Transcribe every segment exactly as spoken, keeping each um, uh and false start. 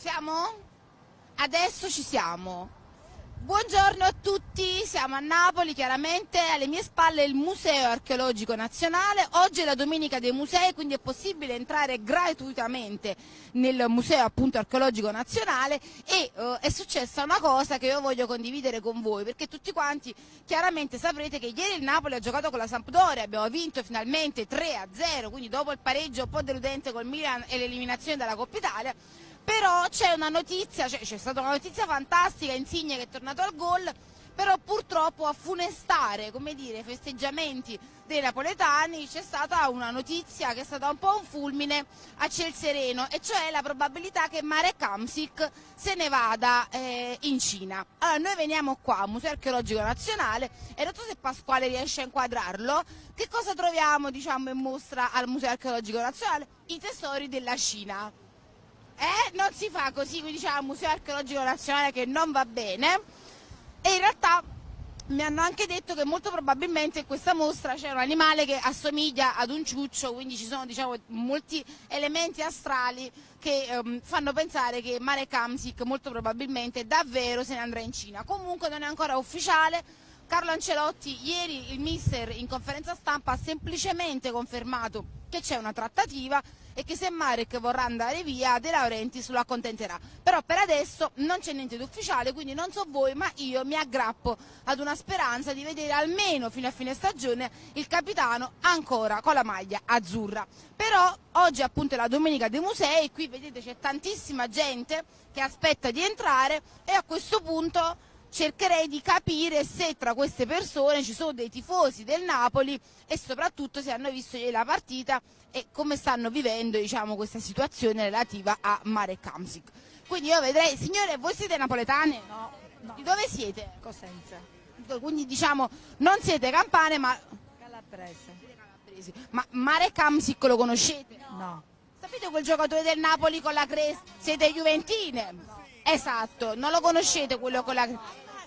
siamo? Adesso ci siamo. Buongiorno a tutti, siamo a Napoli, chiaramente alle mie spalle il Museo Archeologico Nazionale. Oggi è la Domenica dei Musei, quindi è possibile entrare gratuitamente nel Museo appunto Archeologico Nazionale e eh, è successa una cosa che io voglio condividere con voi, perché tutti quanti chiaramente saprete che ieri il Napoli ha giocato con la Sampdoria, abbiamo vinto finalmente tre a zero, quindi dopo il pareggio un po' deludente col Milan e l'eliminazione dalla Coppa Italia. Però c'è una notizia, c'è stata una notizia fantastica, Insigne che è tornato al gol, però purtroppo a funestare, come dire, i festeggiamenti dei napoletani c'è stata una notizia che è stata un po' un fulmine a ciel sereno, e cioè la probabilità che Marek Hamšík se ne vada eh, in Cina. Allora noi veniamo qua al Museo Archeologico Nazionale e non so se Pasquale riesce a inquadrarlo, che cosa troviamo diciamo in mostra al Museo Archeologico Nazionale? I tesori della Cina. Eh, non si fa così, quindi c'è il Museo Archeologico Nazionale che non va bene, e in realtà mi hanno anche detto che molto probabilmente in questa mostra c'è un animale che assomiglia ad un ciuccio, quindi ci sono diciamo molti elementi astrali che ehm, fanno pensare che Marek Hamšík molto probabilmente davvero se ne andrà in Cina. Comunque non è ancora ufficiale. Carlo Ancelotti ieri, il mister, in conferenza stampa ha semplicemente confermato che c'è una trattativa e che se Marek vorrà andare via De Laurentiis lo accontenterà. Però per adesso non c'è niente di ufficiale, quindi non so voi, ma io mi aggrappo ad una speranza di vedere almeno fino a fine stagione il capitano ancora con la maglia azzurra. Però oggi appunto è la Domenica dei Musei, qui vedete c'è tantissima gente che aspetta di entrare e a questo punto cercherei di capire se tra queste persone ci sono dei tifosi del Napoli e soprattutto se hanno visto ieri la partita e come stanno vivendo diciamo, questa situazione relativa a Marek Hamšík. Quindi io vedrei, signore, voi siete napoletane? No, no. Di dove siete? Cosenza. Quindi diciamo non siete campane ma Calabrese. Ma Marek Hamšík lo conoscete? No. Sapete quel giocatore del Napoli con la cresta? Siete juventine? No. Esatto, non lo conoscete quello con la...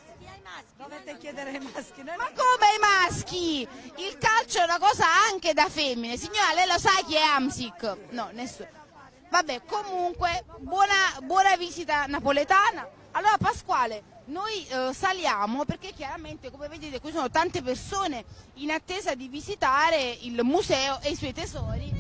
Dovete chiedere ai maschi. Ma come ai maschi? Il calcio è una cosa anche da femmine. Signora, lei lo sa chi è Hamšík? No, nessuno. Vabbè, comunque, buona, buona visita napoletana. Allora Pasquale, noi eh, saliamo perché chiaramente, come vedete, qui sono tante persone in attesa di visitare il museo e i suoi tesori.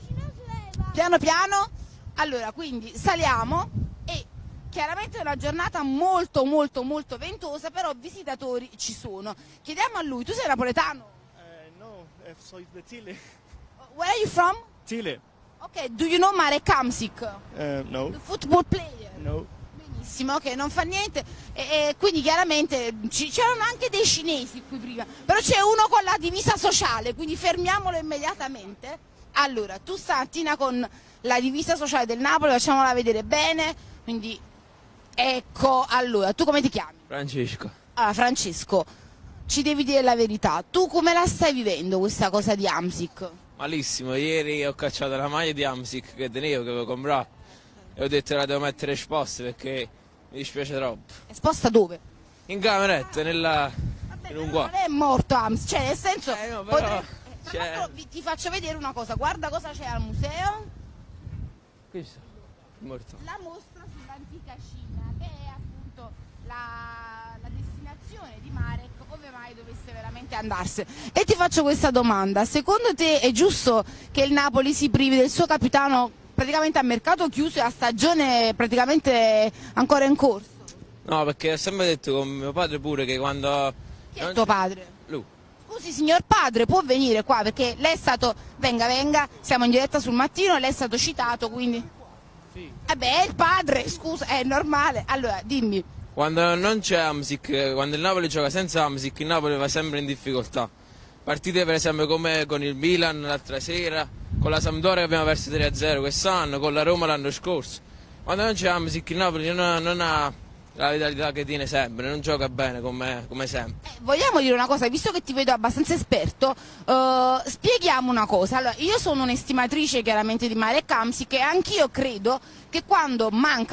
Piano piano. Allora, quindi saliamo. Chiaramente è una giornata molto molto molto ventosa, però visitatori ci sono. Chiediamo a lui, tu sei napoletano? Uh, no, eh, soy de Chile. Where are you from? Chile. Ok, do you know Marek Hamšík? Uh, no. The football player? No. Benissimo, ok, non fa niente. E, e quindi chiaramente c'erano anche dei cinesi qui prima, però c'è uno con la divisa sociale, quindi fermiamolo immediatamente. Allora, tu stamattina con la divisa sociale del Napoli, facciamola vedere bene, quindi... Ecco, allora, tu come ti chiami? Francesco. Allora, Francesco, ci devi dire la verità. Tu come la stai vivendo questa cosa di Hamšík? Malissimo, ieri ho cacciato la maglia di Hamšík che tenevo, che avevo comprato, e ho detto che la devo mettere esposta perché mi dispiace troppo. Esposta dove? In cameretta, nella... Vabbè, in un non qua. è morto Hamšík, cioè nel senso... Eh, no, però, potre... Tra cioè... l'altro vi- ti faccio vedere una cosa, guarda cosa c'è al museo. Questo, morto. La mostra sull'antica Cina, che è appunto la, la destinazione di Marek, come mai dovesse veramente andarsene. E ti faccio questa domanda, secondo te è giusto che il Napoli si privi del suo capitano praticamente a mercato chiuso e a stagione praticamente ancora in corso? No, perché ho sempre detto con mio padre pure che quando... Chi è tuo padre? Lui. Scusi signor padre, può venire qua perché lei è stato, venga venga, siamo in diretta sul mattino, lei è stato citato, quindi... Sì. Eh beh, è il padre, scusa, è normale. Allora, dimmi. Quando non c'è Hamšík, quando il Napoli gioca senza Hamšík, il Napoli va sempre in difficoltà. Partite per esempio come con il Milan l'altra sera, con la Sampdoria che abbiamo perso tre a zero quest'anno, con la Roma l'anno scorso. Quando non c'è Hamšík il Napoli non ha, non ha la vitalità che tiene sempre, non gioca bene come, come sempre. Eh, vogliamo dire una cosa, visto che ti vedo abbastanza esperto, eh, spieghiamo una cosa. Allora, io sono un'estimatrice chiaramente di Marek Hamšík e anch'io credo che quando manca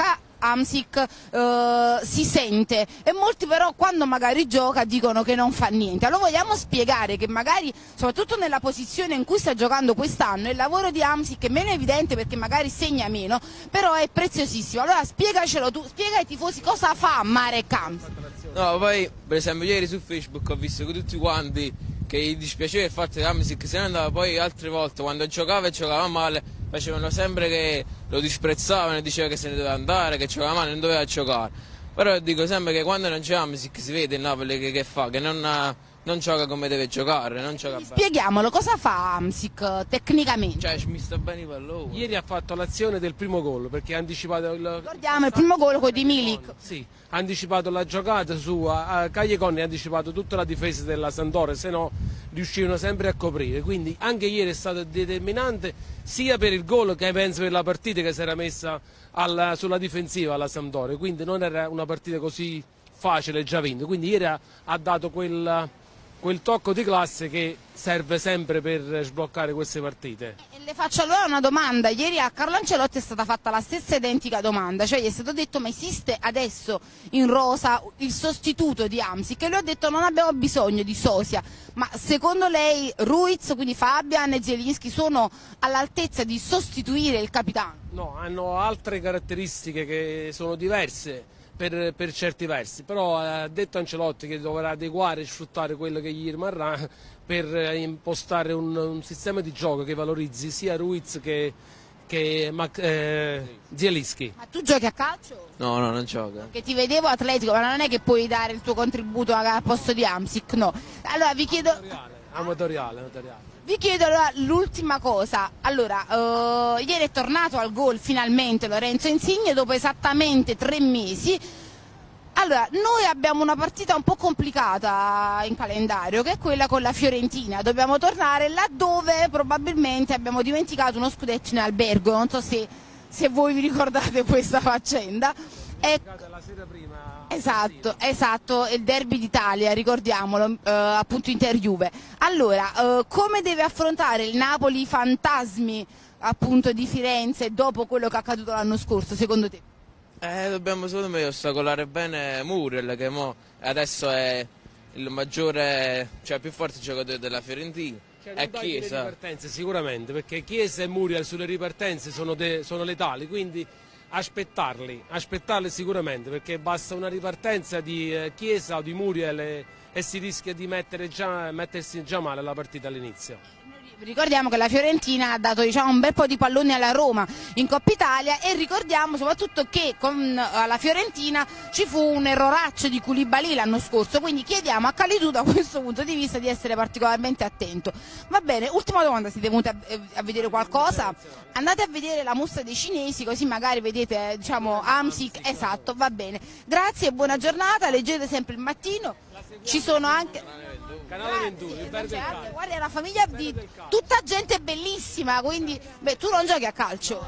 Hamsik eh, si sente, e molti però quando magari gioca dicono che non fa niente. Allora vogliamo spiegare che magari, soprattutto nella posizione in cui sta giocando quest'anno, il lavoro di Hamsik è meno evidente perché magari segna meno, però è preziosissimo. Allora spiegacelo tu, spiega ai tifosi cosa fa Marek Hamsik. No, poi per esempio ieri su Facebook ho visto che tutti quanti che gli dispiaceva il fatto che Hamsik se ne andava, poi altre volte quando giocava e giocava male facevano sempre che lo disprezzavano e diceva che se ne doveva andare, che giocava male e non doveva giocare. Però dico sempre che quando non c'è Hamsik si vede il Napoli che, che fa, che non, non gioca come deve giocare, non gioca bene. Spieghiamolo, cosa fa Hamsik tecnicamente? Cioè mi sta bene i palloni. Ieri ha fatto l'azione del primo gol perché ha anticipato il... Ricordiamo il primo gol con di Milik. Sì, ha anticipato la giocata su a Callegoni, ha anticipato tutta la difesa della Sampdoria, se no riuscivano sempre a coprire. Quindi anche ieri è stato determinante sia per il gol che penso per la partita che si era messa alla, sulla difensiva alla Sampdoria. Quindi non era una partita così facile già vinta. Quindi ieri ha, ha dato quel... quel tocco di classe che serve sempre per sbloccare queste partite. E le faccio allora una domanda. Ieri a Carlo Ancelotti è stata fatta la stessa identica domanda, cioè gli è stato detto ma esiste adesso in rosa il sostituto di Hamsik, e lui ha detto non abbiamo bisogno di sosia. Ma secondo lei Ruiz, quindi Fabian e Zielinski sono all'altezza di sostituire il capitano? No, hanno altre caratteristiche che sono diverse. Per, per certi versi, però ha detto Ancelotti che dovrà adeguare e sfruttare quello che gli rimarrà per impostare un, un sistema di gioco che valorizzi sia Ruiz che, che Mac, eh, Zielinski. Ma tu giochi a calcio? No, no, non gioca. Che ti vedevo atletico, ma non è che puoi dare il tuo contributo al posto di Hamsik, no. Allora vi chiedo... Amatoriale, amatoriale. Vi chiedo allora l'ultima cosa. Allora, eh, ieri è tornato al gol finalmente Lorenzo Insigne dopo esattamente tre mesi. Allora, noi abbiamo una partita un po' complicata in calendario, che è quella con la Fiorentina. Dobbiamo tornare laddove probabilmente abbiamo dimenticato uno scudetto in albergo. Non so se, se voi vi ricordate questa faccenda. E... la sera prima. Esatto, esatto, il derby d'Italia, ricordiamolo, eh, appunto Inter-Juve. Allora, eh, come deve affrontare il Napoli i fantasmi appunto di Firenze dopo quello che è accaduto l'anno scorso, secondo te? Eh, dobbiamo secondo me ostacolare bene Muriel, che mo adesso è il maggiore, cioè più forte giocatore della Fiorentina. Cioè, è Chiesa. Le ripartenze sicuramente, perché Chiesa e Muriel sulle ripartenze sono, de, sono letali, quindi aspettarli, aspettarli sicuramente, perché basta una ripartenza di eh, Chiesa o di Muriel e, e si rischia di mettere già, mettersi già male la partita all'inizio. Ricordiamo che la Fiorentina ha dato diciamo, un bel po' di palloni alla Roma in Coppa Italia, e ricordiamo soprattutto che con la Fiorentina ci fu un erroraccio di Koulibaly l'anno scorso, quindi chiediamo a Kalidou da questo punto di vista di essere particolarmente attento. Va bene, ultima domanda, siete venuti a, a vedere qualcosa? Andate a vedere la mostra dei cinesi, così magari vedete diciamo Hamsik, esatto, va bene. Grazie e buona giornata, leggete sempre il mattino, ci sono anche... Canale ventuno, il Bar del Calcio. Guarda, è una famiglia di tutta gente bellissima, quindi beh, tu non giochi a calcio.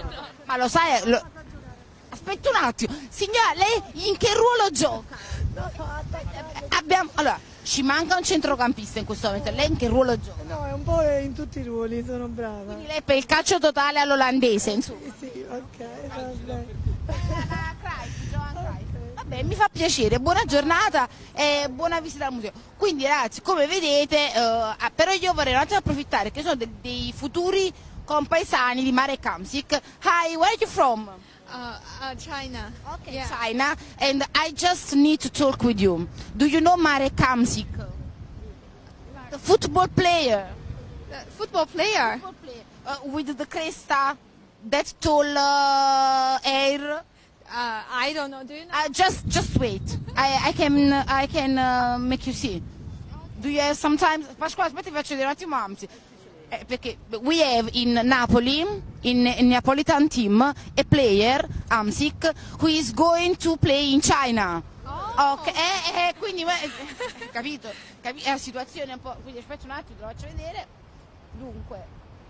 Ma lo sai, lo... aspetta un attimo, signora, lei in che ruolo gioca? Abbiamo... Allora, ci manca un centrocampista in questo momento, lei in che ruolo gioca? No, è un po' in tutti i ruoli, sono brava. Quindi lei è per il calcio totale all'olandese, insomma. Sì, sì, ok, vabbè. Vabbè, mi fa piacere, buona giornata e buona visita al museo. Quindi ragazzi, come vedete, eh, però io vorrei un attimo approfittare che sono de dei futuri compaesani di Marek Hamsik. Hi, where are you from? Uh, uh, China. Okay, Yeah. China. And I just need to talk with you. Do you know Marek Hamsik? The football player. The football player. Football player. Uh, with the cresta, that tall uh, hair. Uh, I don't know. Do you know? Uh, just, just wait. I, I can, I can uh, make you see. Do you have sometimes? Pasquale, aspetta, ti faccio vedere un attimo Hamsik. Eh, perché we have in Napoli, in, in Neapolitan team, a player, Hamsik, who is going to play in China. Oh. Ok, eh, eh, quindi, eh, capito? Capi- è una situazione un po'. Quindi aspetta un attimo, te lo faccio vedere. Dunque,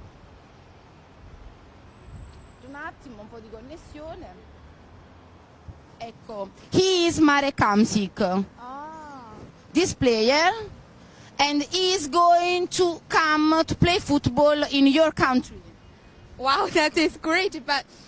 un attimo, un po' di connessione. Ecco, he is Marek Hamsik, Oh. this player, and he is going to come to play football in your country. Wow, that is great. But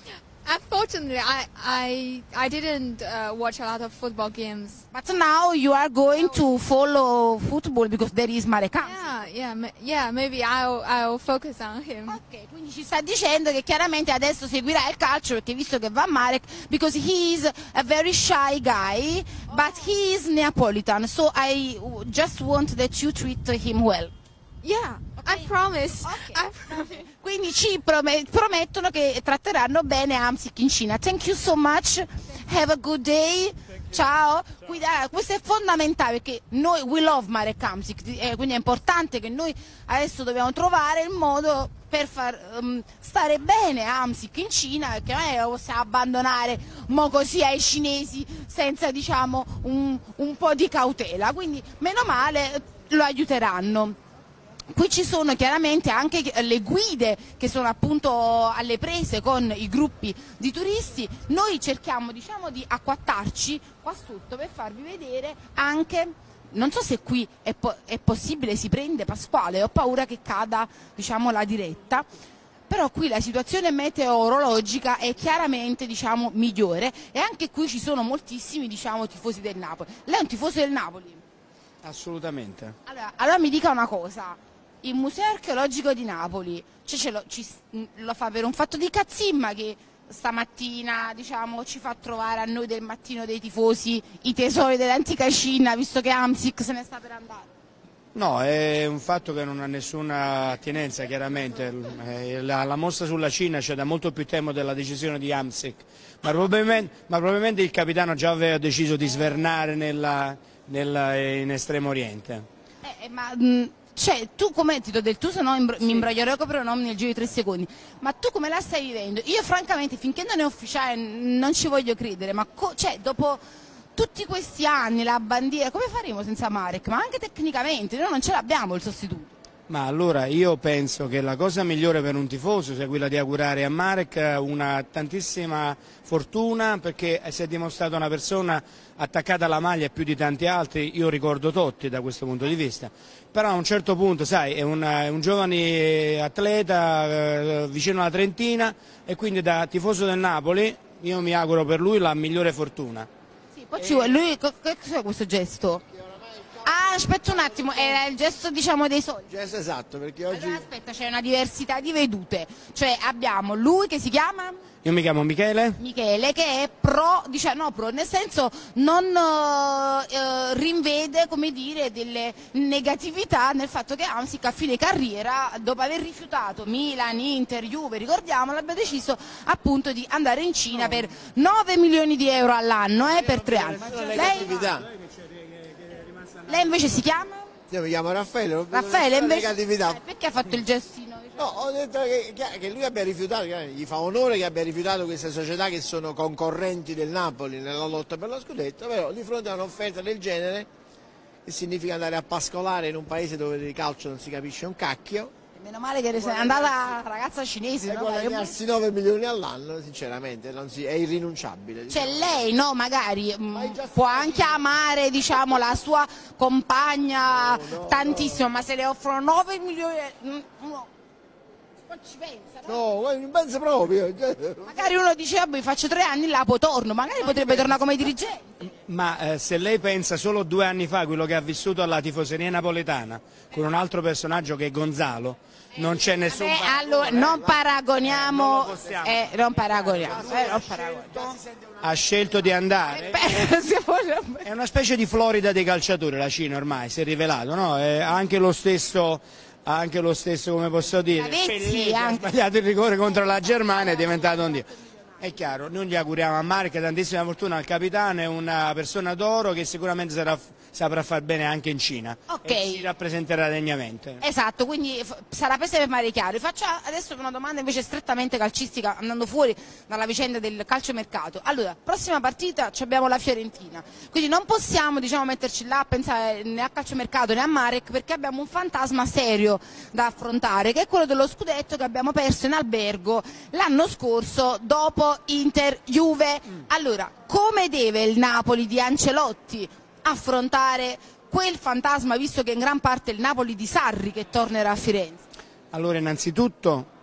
Unfortunately, I I I didn't uh, watch a lot of football games. But now you are going to follow football because there is Marek Hamsik. Yeah, yeah, ma- yeah. Maybe I'll I'll focus on him. Ok, quindi ci sta dicendo che chiaramente adesso seguirà il calcio perché visto che va Marek, because he is a very shy guy, but he is Neapolitan, so I just want that you treat him well. Yeah, I promise. Okay. I promise. Quindi ci prome- promettono che tratteranno bene Hamsik in Cina. Thank you so much, have a good day. Ciao. Quindi, eh, questo è fondamentale perché noi we love Marek Hamsik, eh, quindi è importante che noi adesso dobbiamo trovare il modo per far um, stare bene Hamsik in Cina, perché non è che lo possiamo abbandonare mo così ai cinesi senza diciamo un, un po' di cautela, quindi meno male lo aiuteranno. Qui ci sono chiaramente anche le guide che sono appunto alle prese con i gruppi di turisti. Noi cerchiamo diciamo di acquattarci qua sotto per farvi vedere anche, non so se qui è, po- è possibile, si prende Pasquale, ho paura che cada diciamo la diretta, però qui la situazione meteorologica è chiaramente diciamo migliore e anche qui ci sono moltissimi diciamo tifosi del Napoli. Lei è un tifoso del Napoli? Assolutamente. Allora, allora mi dica una cosa. Il Museo Archeologico di Napoli cioè ce lo, ci, lo fa per un fatto di cazzimma che stamattina diciamo, ci fa trovare a noi del mattino dei tifosi i tesori dell'antica Cina, visto che Hamsik se ne sta per andare. No, è un fatto che non ha nessuna attinenza chiaramente. Eh, La, la mostra sulla Cina c'è da molto più tempo della decisione di Hamsik, ma probabilmente, ma probabilmente il capitano già aveva deciso di svernare nella, nella, in Estremo Oriente. Eh, ma... Mh, Cioè, tu come ti do del tu, se no imbro- mi imbroglierò con pronomi nel giro di tre secondi. Ma tu come la stai vivendo? Io francamente, finché non è ufficiale, non ci voglio credere, ma co- cioè, dopo tutti questi anni, la bandiera, come faremo senza Marek? Ma anche tecnicamente, noi non ce l'abbiamo il sostituto. Ma allora io penso che la cosa migliore per un tifoso sia quella di augurare a Marek una tantissima fortuna, perché si è dimostrato una persona attaccata alla maglia più di tanti altri, io ricordo Totti da questo punto di vista, però a un certo punto sai è, una, è un giovane atleta eh, vicino alla trentina e quindi da tifoso del Napoli io mi auguro per lui la migliore fortuna. Sì, poi ci vuole, lui, co- che cos'è questo gesto? Ah, aspetta un attimo, era il gesto diciamo dei soldi. Gesto esatto, perché oggi... Allora, aspetta, c'è una diversità di vedute, cioè abbiamo lui che si chiama... Io mi chiamo Michele. Michele che è pro, diciamo no pro, nel senso non eh, eh, rinvede come dire delle negatività nel fatto che Hamsik a fine carriera, dopo aver rifiutato Milan, Inter, Juve, ricordiamolo, abbia deciso appunto di andare in Cina per nove milioni di euro all'anno eh, per tre anni. Lei, lei invece si chiama? Io mi chiamo Raffaele. Raffaele invece Negatività. eh, perché ha fatto il gestino? No, ho detto che, che lui abbia rifiutato, che gli fa onore che abbia rifiutato queste società che sono concorrenti del Napoli nella lotta per lo scudetto, però di fronte a un'offerta del genere, che significa andare a pascolare in un paese dove di calcio non si capisce un cacchio, Meno male che è andata la ragazza cinese, e no? guadagnarsi nove milioni all'anno, sinceramente, non si, è irrinunciabile. Cioè diciamo. lei no, magari mh, può anche amare diciamo, la sua compagna No, no, tantissimo, ma se le offrono nove milioni, mh, uno poi ci pensa, no? No, guarda, non penso proprio. Magari uno dice, vabbè, faccio tre anni là, poi torno, magari potrebbe tornare come dirigente. Ma eh, se lei pensa solo due anni fa quello che ha vissuto alla tifoseria napoletana con un altro personaggio che è Gonzalo, non c'è nessun... Eh, allora, non paragoniamo, non lo possiamo. eh, non paragoniamo, eh, non paragoniamo. Ha scelto di andare. Beh, se vuole- È una specie di Florida dei calciatori la Cina ormai, si è rivelato, no? È anche lo stesso, anche lo stesso, come posso dire, Lavezzi, Pelé che ha anche. sbagliato il rigore contro la Germania, è diventato un dio. È chiaro, noi gli auguriamo a Marek tantissima fortuna, al capitano è una persona d'oro che sicuramente sarà, saprà far bene anche in Cina Ok. e ci rappresenterà degnamente. Esatto, quindi f- sarà per sempre mare chiaro. Faccio adesso una domanda invece strettamente calcistica, andando fuori dalla vicenda del calciomercato. Allora, prossima partita ci abbiamo la Fiorentina, quindi non possiamo diciamo, metterci là a pensare né a calciomercato né a Marek, perché abbiamo un fantasma serio da affrontare, che è quello dello scudetto che abbiamo perso in albergo l'anno scorso dopo Inter-Juve. Allora, come deve il Napoli di Ancelotti affrontare quel fantasma, visto che in gran parte è il Napoli di Sarri che tornerà a Firenze? Allora innanzitutto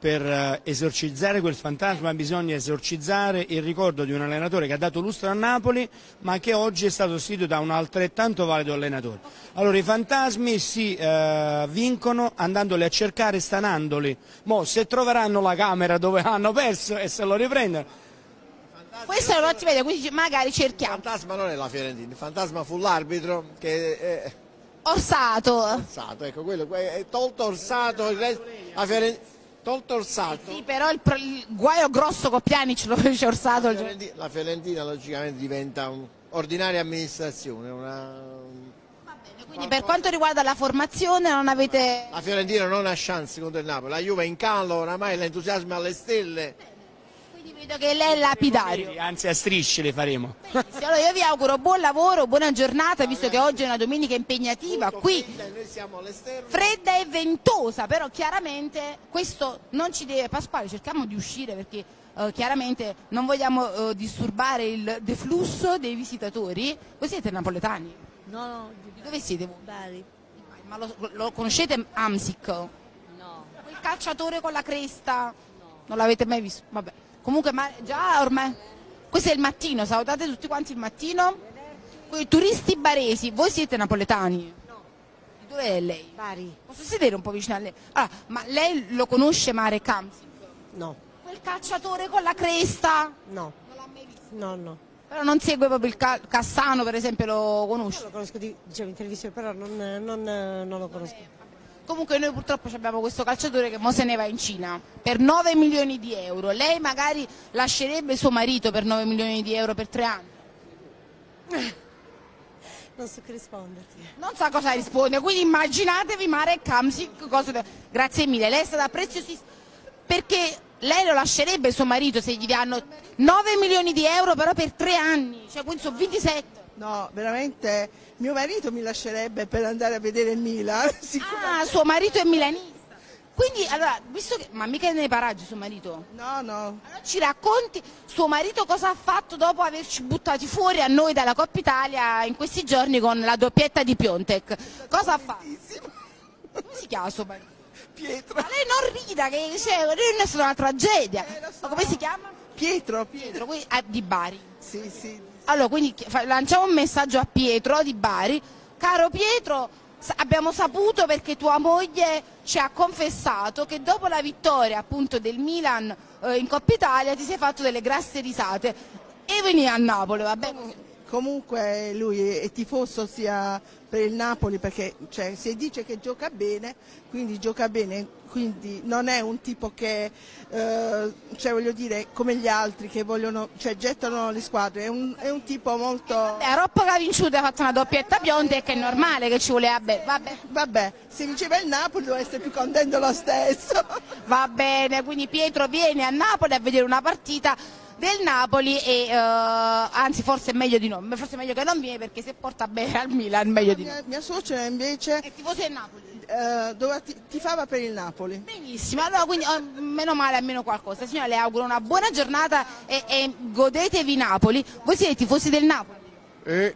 per eh, esorcizzare quel fantasma bisogna esorcizzare il ricordo di un allenatore che ha dato lustro a Napoli, ma che oggi è stato sostituito da un altrettanto valido allenatore. Allora i fantasmi si eh, vincono andandoli a cercare, stanandoli. Mo se troveranno la camera dove hanno perso e se lo riprendono. Questa è un'ottima idea, quindi magari cerchiamo. Il fantasma non è la Fiorentina, il fantasma fu l'arbitro che è Orsato. Orsato, ecco, quello, è tolto Orsato, il resto, la Fiorentina, tolto Orsato. Sì, però il, pro- il guaio grosso con Pjanic lo fece Orsato. La Fiorentina, la Fiorentina logicamente diventa un'ordinaria amministrazione, una... Va bene, quindi per quanto riguarda la formazione non avete... La Fiorentina non ha chance contro il Napoli, la Juve è in calo, oramai l'entusiasmo è alle stelle. Quindi vedo che lei è lapidario. Anzi a strisce le faremo. Benissimo, allora io vi auguro buon lavoro, buona giornata, visto che oggi è una domenica impegnativa qui, Noi siamo all'esterno. fredda e ventosa, però chiaramente questo non ci deve... Pasquale, cerchiamo di uscire perché eh, chiaramente non vogliamo eh, disturbare il deflusso dei visitatori. Voi siete napoletani? No, no, Di dove siete voi? Bari. Ma lo, lo conoscete Amsic? No. Quel calciatore con la cresta? Non l'avete mai visto? Vabbè. Comunque, ma già ormai... Questo è il mattino, salutate tutti quanti il mattino. Quei turisti baresi, voi siete napoletani? No. Di dove è lei? Bari. Posso sedere un po' vicino a lei? Allora, ma lei lo conosce Marek Hamsik? No. Quel calciatore con la cresta? No. Non l'ha mai visto? No, no. Però non segue proprio il Ca- Cassano, per esempio, lo conosce? Io lo conosco di, dicevo, in televisione, però non, non, non lo conosco. Comunque noi purtroppo abbiamo questo calciatore che mo se ne va in Cina per nove milioni di euro. Lei magari lascerebbe suo marito per nove milioni di euro per tre anni? Non so che risponderti. Non sa cosa risponde, quindi immaginatevi Marek Hamsik cosa... Grazie mille, lei è stata preziosissima. Perché lei lo lascerebbe suo marito se gli danno nove milioni di euro però per tre anni, cioè quindi sono ventisette. No, veramente mio marito mi lascerebbe per andare a vedere il Milan. Ah, suo marito è milanista. Quindi, allora, visto che... Ma mica è nei paraggi suo marito? No, no. Allora ci racconti suo marito cosa ha fatto dopo averci buttati fuori a noi dalla Coppa Italia in questi giorni con la doppietta di Piontek. Cosa ha fatto? Come si chiama suo marito? Pietro. Ma lei non rida, che cioè, è stata una tragedia. Eh, lo so. Ma come si chiama? Pietro. Pietro, quindi, ah, di Bari. Sì, sì. Allora, quindi fa- lanciamo un messaggio a Pietro di Bari. Caro Pietro, sa- abbiamo saputo perché tua moglie ci ha confessato che dopo la vittoria appunto del Milan eh, in Coppa Italia ti sei fatto delle grasse risate e veni a Napoli, va bene? Comunque lui è tifoso sia per il Napoli perché cioè, si dice che gioca bene, quindi gioca bene, quindi non è un tipo che, eh, cioè voglio dire, come gli altri che vogliono, cioè gettano le squadre, è un, è un tipo molto... Beh, a Roppo che ha vinciuto ha fatto una doppietta Piontek, che è normale che ci voleva bene, vabbè. Vabbè, se vinceva il Napoli doveva essere più contento lo stesso. Va bene, quindi Pietro viene a Napoli a vedere una partita del Napoli e eh, anzi forse è meglio di no, forse è meglio che non viene perché se porta bene al Milan meglio di no. Mia, mia suocera invece È tifoso del Napoli? eh, doveva ti- tifava per il Napoli. Benissimo, allora quindi oh, meno male almeno qualcosa. Signora, le auguro una buona giornata e, e godetevi Napoli. Voi siete tifosi del Napoli? E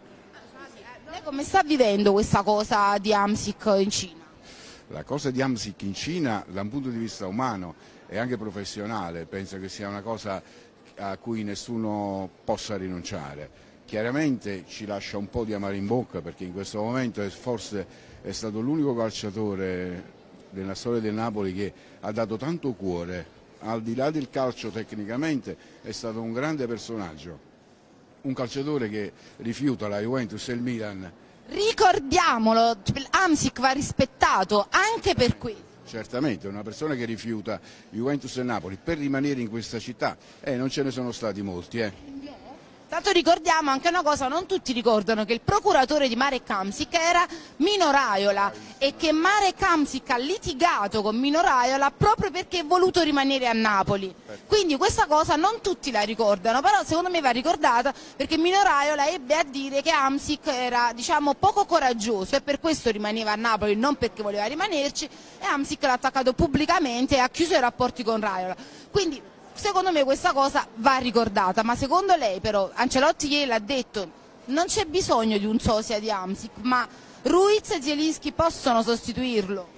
Lei come sta vivendo questa cosa di Hamsik in Cina? la cosa di Hamsik in Cina da un punto di vista umano e anche professionale penso che sia una cosa a cui nessuno possa rinunciare. Chiaramente ci lascia un po' di amaro in bocca perché in questo momento è forse è stato l'unico calciatore nella storia del Napoli che ha dato tanto cuore, al di là del calcio tecnicamente è stato un grande personaggio, un calciatore che rifiuta la Juventus e il Milan. Ricordiamolo, Hamsik va rispettato anche per questo. Certamente, una persona che rifiuta Juventus e Napoli per rimanere in questa città, eh, non ce ne sono stati molti. Eh. Tanto ricordiamo anche una cosa, non tutti ricordano che il procuratore di Marek Hamsik era Mino Raiola e che Marek Hamsik ha litigato con Mino Raiola proprio perché è voluto rimanere a Napoli. Quindi questa cosa non tutti la ricordano, però secondo me va ricordata perché Mino Raiola ebbe a dire che Hamsik era diciamo poco coraggioso e per questo rimaneva a Napoli, non perché voleva rimanerci, e Hamsik l'ha attaccato pubblicamente e ha chiuso i rapporti con Raiola. Quindi secondo me questa cosa va ricordata, ma secondo lei però, Ancelotti ieri l'ha detto, non c'è bisogno di un sosia di Hamsik, ma Ruiz e Zielinski possono sostituirlo?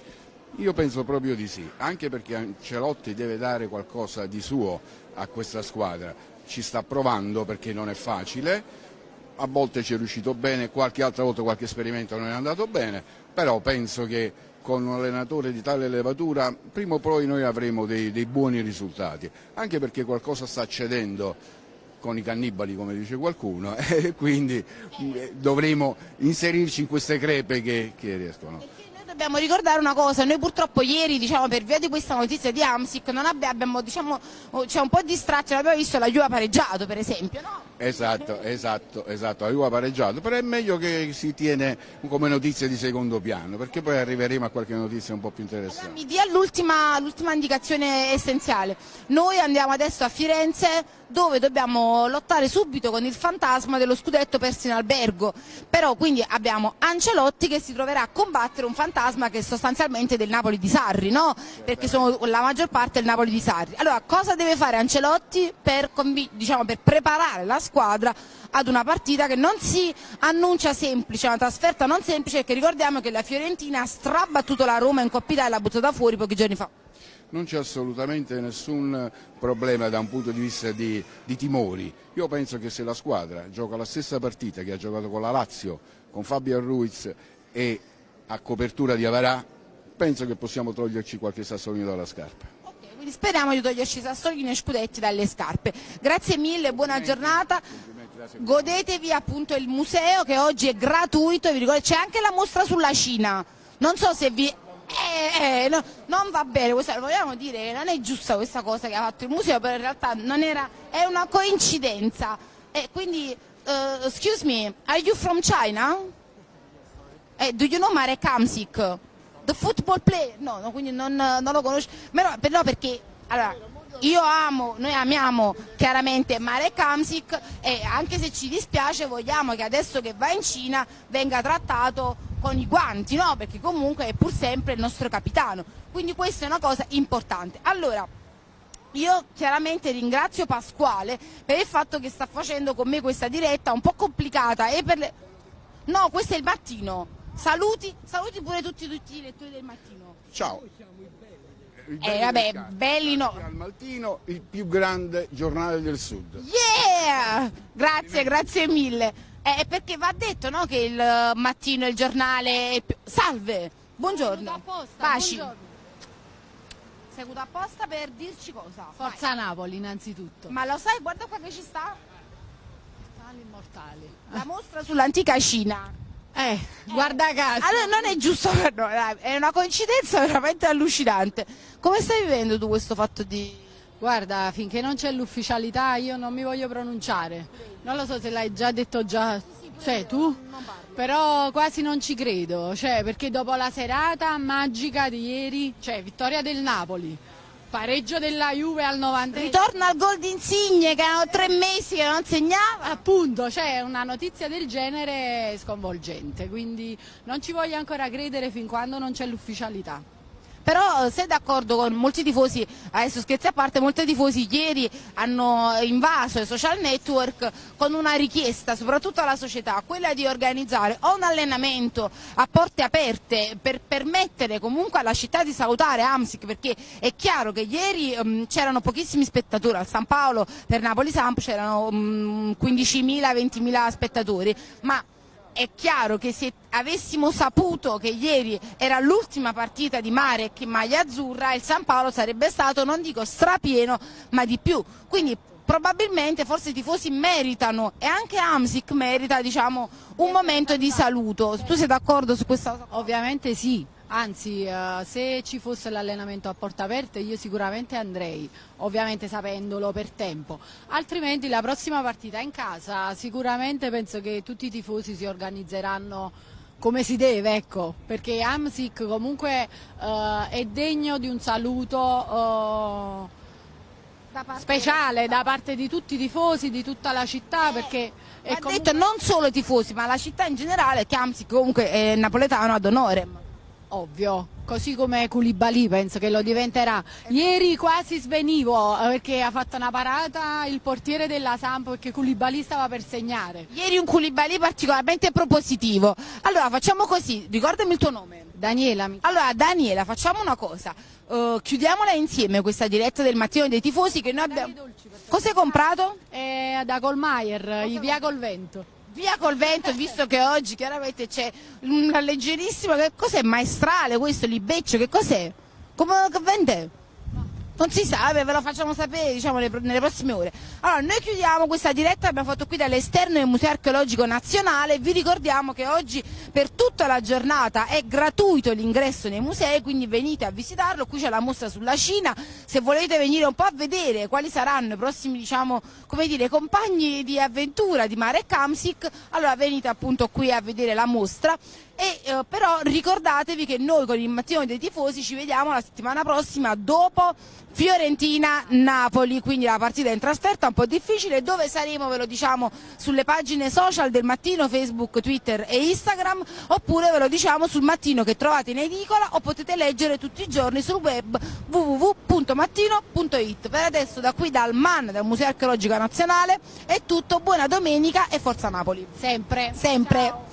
Io penso proprio di sì, anche perché Ancelotti deve dare qualcosa di suo a questa squadra, ci sta provando perché non è facile, a volte ci è riuscito bene, qualche altra volta qualche esperimento non è andato bene, però penso che con un allenatore di tale levatura prima o poi noi avremo dei, dei buoni risultati, anche perché qualcosa sta accedendo con i cannibali, come dice qualcuno, e quindi dovremo inserirci in queste crepe che, che riescono. Dobbiamo ricordare una cosa, noi purtroppo ieri, diciamo, per via di questa notizia di Hamsik non abbiamo, diciamo, c'è un po' distratti, non abbiamo visto la Juve ha pareggiato per esempio, no? Esatto, esatto, esatto, la Juve ha pareggiato, però è meglio che si tiene come notizia di secondo piano, perché poi arriveremo a qualche notizia un po' più interessante. Allora, mi dia l'ultima indicazione essenziale, noi andiamo adesso a Firenze dove dobbiamo lottare subito con il fantasma dello scudetto perso in albergo, però quindi abbiamo Ancelotti che si troverà a combattere un fantasma che è sostanzialmente del Napoli di Sarri, no? Perché sono la maggior parte del Napoli di Sarri. Allora cosa deve fare Ancelotti per, diciamo, per preparare la squadra ad una partita che non si annuncia semplice, una trasferta non semplice, perché ricordiamo che la Fiorentina ha strabattuto la Roma in Coppa Italia e l'ha buttata fuori pochi giorni fa. Non c'è assolutamente nessun problema da un punto di vista di, di timori. Io penso che se la squadra gioca la stessa partita che ha giocato con la Lazio, con Fabian Ruiz e a copertura di Avarà, penso che possiamo toglierci qualche sassolino dalla scarpa. Okay, quindi speriamo di toglierci sassolini e scudetti dalle scarpe. Grazie mille, buona giornata. Godetevi appunto il museo che oggi è gratuito, vi ricordo, c'è anche la mostra sulla Cina. Non so se vi... Eh, eh, no, non va bene, questa, vogliamo dire che non è giusta questa cosa che ha fatto il museo, però in realtà non era, è una coincidenza. E quindi, uh, excuse me, are you from China? Eh, do you know Marek Hamsik? The football player? No, no, quindi non, non lo conosco, però, però perché, allora, io amo, noi amiamo chiaramente Marek Hamsik e anche se ci dispiace vogliamo che adesso che va in Cina venga trattato con i guanti, no? Perché comunque è pur sempre il nostro capitano, quindi questa è una cosa importante. Allora, io chiaramente ringrazio Pasquale per il fatto che sta facendo con me questa diretta un po' complicata e per le... No, questo è il mattino, saluti, saluti pure tutti, tutti i lettori del mattino. Ciao. Eh vabbè, belli no. Al Mattino, il più grande giornale del Sud. Yeah! Grazie, grazie mille. Eh, perché va detto, no, che il Mattino, il giornale... È più... Salve, buongiorno. Apposta, Baci. buongiorno. Seduto apposta per dirci cosa? Forza Vai. Napoli innanzitutto. Ma lo sai, guarda qua che ci sta. Tali immortali. La mostra sull'antica Cina. Eh, guarda caso. Allora non è giusto per noi, dai, è una coincidenza veramente allucinante. Come stai vivendo tu questo fatto di... Guarda, finché non c'è l'ufficialità io non mi voglio pronunciare. Non lo so se l'hai già detto già, cioè tu? Però quasi non ci credo, cioè perché dopo la serata magica di ieri, cioè vittoria del Napoli, pareggio della Juve al novanta. Ritorno al gol di Insigne che erano tre mesi che non segnava. Appunto, cioè una notizia del genere è sconvolgente, quindi non ci voglio ancora credere fin quando non c'è l'ufficialità. Però sei d'accordo con molti tifosi, adesso scherzi a parte, molti tifosi ieri hanno invaso i social network con una richiesta, soprattutto alla società, quella di organizzare o un allenamento a porte aperte per permettere comunque alla città di salutare Hamsik, perché è chiaro che ieri um, c'erano pochissimi spettatori, al San Paolo per Napoli-Samp c'erano um, quindicimila ventimila spettatori, ma è chiaro che se avessimo saputo che ieri era l'ultima partita di Marek in maglia azzurra, il San Paolo sarebbe stato, non dico strapieno, ma di più. Quindi probabilmente forse i tifosi meritano e anche Hamsik merita, diciamo, un momento di saluto. Tu sei d'accordo su questa cosa? Ovviamente sì. Anzi, uh, se ci fosse l'allenamento a porte aperte io sicuramente andrei, ovviamente sapendolo per tempo, altrimenti la prossima partita in casa sicuramente penso che tutti i tifosi si organizzeranno come si deve, ecco, perché Hamsik comunque uh, è degno di un saluto uh, da speciale da parte di tutti i tifosi, di tutta la città, perché ha comunque... detto non solo i tifosi ma la città in generale, che Hamsik comunque è napoletano ad honorem. Ovvio, così come Koulibaly penso che lo diventerà. Ieri quasi svenivo perché ha fatto una parata il portiere della Samp perché Koulibaly stava per segnare. Ieri un Koulibaly particolarmente propositivo. Allora facciamo così, ricordami il tuo nome. Daniela. Allora Daniela, facciamo una cosa, uh, chiudiamola insieme questa diretta del mattino dei tifosi che noi abbiamo... Cosa hai comprato? Eh, da Colmaier, i Via col Vento. Via col Vento, visto che oggi chiaramente c'è una leggerissima... Che cos'è? Maestrale questo, libeccio, che cos'è? Come che vende? Non si sa, ve lo facciamo sapere diciamo, nelle prossime ore. Allora, noi chiudiamo questa diretta che abbiamo fatto qui dall'esterno del Museo Archeologico Nazionale. Vi ricordiamo che oggi per tutta la giornata è gratuito l'ingresso nei musei, quindi venite a visitarlo. Qui c'è la mostra sulla Cina. Se volete venire un po' a vedere quali saranno i prossimi, diciamo, come dire, compagni di avventura di Marek Hamsik, allora venite appunto qui a vedere la mostra. E, eh, però ricordatevi che noi con il mattino dei tifosi ci vediamo la settimana prossima dopo Fiorentina-Napoli, quindi la partita in trasferta un po' difficile, dove saremo ve lo diciamo sulle pagine social del mattino, Facebook, Twitter e Instagram, oppure ve lo diciamo sul mattino che trovate in edicola o potete leggere tutti i giorni sul web w w w punto mattino punto it. Per adesso da qui dal M A N, dal Museo Archeologico Nazionale, è tutto, buona domenica e forza Napoli! Sempre! Sempre! Ciao.